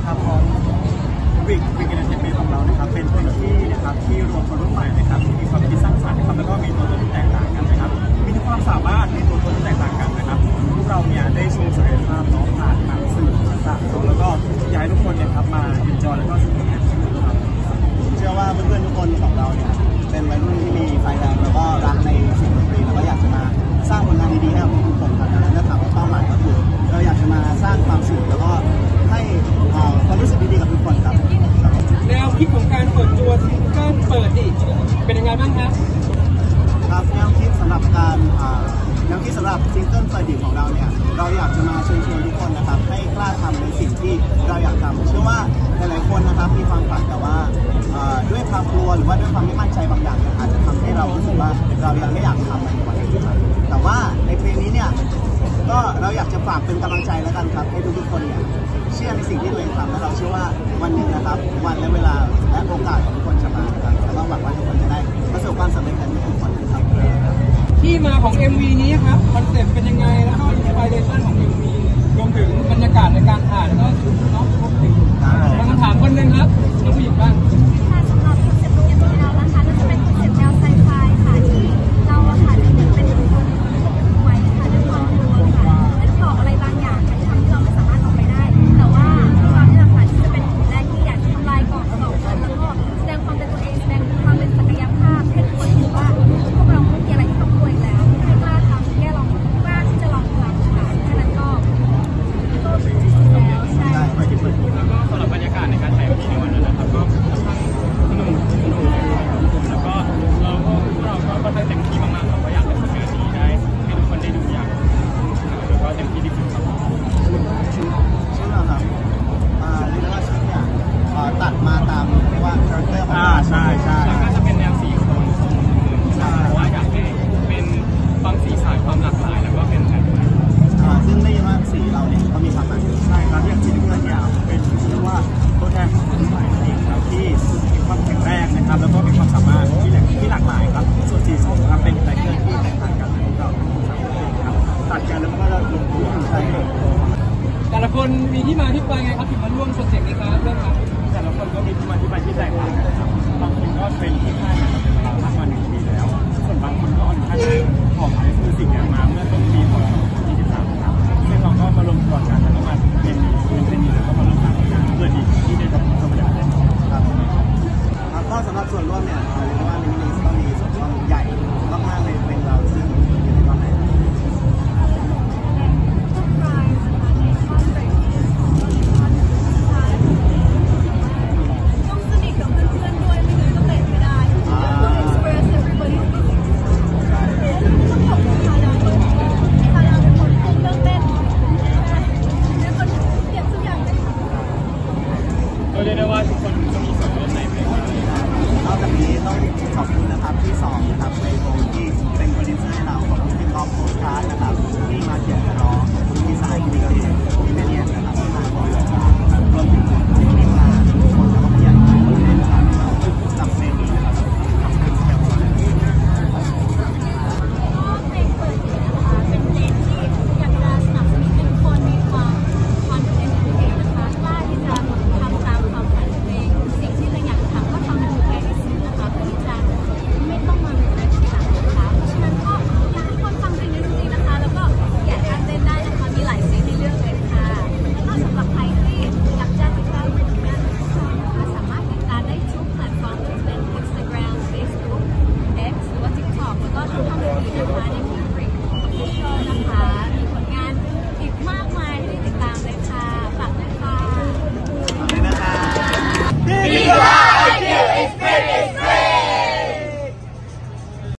นะครับของวิกเอนเตอร์เทนเมนต์ของเรานะครับเป็นพื้นที่นะครับที่รวมคนรุ่นใหม่นะครับที่มีความคิดสร้างสรรค์นะครับแล้วก็มีตัวตนที่แตกต่างกันนะครับมีทุกความสามารถในตัวตนที่แตกต่างกันนะครับพวกเราเนี่ยได้โชว์ศักยภาพน้องผ่านทางสื่อต่างๆแล้วก็อยากให้ทุกคนเนี่ยครับมาเอ็นจอยแล้วก็สนุกกันครับเชื่อว่าเพื่อนๆทุกคนของเราเนี่ยเป็นวัยรุ่นที่มีไฟแรงแล้วก็รักในสิ่งดนตรีแล้วก็อยากจะมาสร้างผลงานดีๆให้กับทุกคนครับดังนั้นถ้าถามว่าเป้าหมายก็คือเราอยากจะมาสร้างความสุขแล้วก็ให้ความรู้สึกดีๆกับทุกคนครับแนวคิดของการเปิดตัวซิงเกิลเปิดดิเป็นยังไงบ้างครับครับแนวคิดสำหรับซิงเกิลเปิดดิของเราเนี่ยเราอยากจะมาเชิญชวนทุกคนนะครับให้กล้าทำในสิ่งที่เราอยากทำเชื่อว่าหลายๆคนนะครับมีความฝันแต่ว่าด้วยความกลัวหรือว่าด้วยความไม่มั่นใจบางอย่างอาจจะทำให้เรารู้สึกว่าเรายังไม่อยากทำมันในวันนี้แต่ว่าในเพลงนี้เนี่ยก็เราอยากจะฝากเป็นกำลังใจแล้วกันครับให้ทุกๆคนเนี่ยเชื่อในสิ่งที่ตัวเองทำและเราเชื่อว่าวันหนึ่งนะครับวันและเวลาและโอกาสของทุกคนจะมาครับแล้วก็หวังว่าทุกคนจะได้ประสบความสำเร็จกันทุกคนครับที่มาของ MV นี้ครับคอนเซ็ปต์เป็นยังไงแล้วก็อินสปิเรชันของ MV รวมถึงบรรยากาศในการถ่ายแล้วก็ชุดน้องครบถึงมาคำถามคนหนึ่งครับน้องผู้หญิงบ้างค่ะสำหรับคอนเซ็ปต์ MV เรานะคะก็จะเป็นคอนเซ็ปต์แนวไซไฟค่ะที่เราค่ะได้เด็กเป็นคนไว้ค่ะด้วยความกลัวค่ะได้ตอบอะไรบางอย่างที่ทำให้เราไม่สามารถออกไปได้แต่ว่าความที่เราค่ะที่จะเป็นคนแรกที่อยากจะทำลายกรอบนั้นแล้วก็แสดงความเป็นตัวเองแสดงความเป็นศักยภาพให้ทุกคนเห็นว่าพวกเราไม่มีอะไรที่ต้องกลัวอีกแล้วให้กล้าทำแค่ลองกล้าที่จะลองทำค่ะแค่นั้นก็แล้วใช่แล้วก็สำหรับบรรยากาศในการถ่าย MV ในวันนั้นนะครับก็ค่อนข้างสนุกแล้วก็เราก็เต็มที่มากๆครับก็อยากให้คอนเสิร์ตนี้ได้ให้ทุกคนได้ดูอย่างแล้วก็เต็มที่ที่สุดครับชื่อเราครับเรียกว่าชื่อเนี่ยตัดมาตามเรียกว่าคาแรคเตอร์ของใช่แล้วก็จะเป็นแนวสีของเพราะว่าอยากให้เป็นความสีสันความหลากหลายแล้วก็เป็นแบบซึ่งได้ยินว่าสีเราเนี่ยก็มีความหมายใช่ครับอย่างสีน้ำเงินเนี่ยเป็นเรียกว่าตัวแทนของคนรุ่นใหม่นั่นเองครับที่มีความแข็งแรงนะครับแล้วก็มีความสามารถที่หลากหลายครับส่วนสีส้มครับเป็นไตเติ้ลที่แตกต่างกันของเราครับตัดกันแล้วก็เราลงตัวใช่แต่ละคนมีที่มาที่ไปไงครับถึงมาร่วมโปรเจกต์นี้ครับเรื่องครับแต่ละคนก็มีที่มาที่ไปที่แตกต่างกันครับบางคนก็เป็นที่ค่ายนะครับเป็นมากกว่า1 ปีแล้วส่วนบางคนก็ค่อนข้างหอบเอามิวสิกมาเมื่อต้นปีของ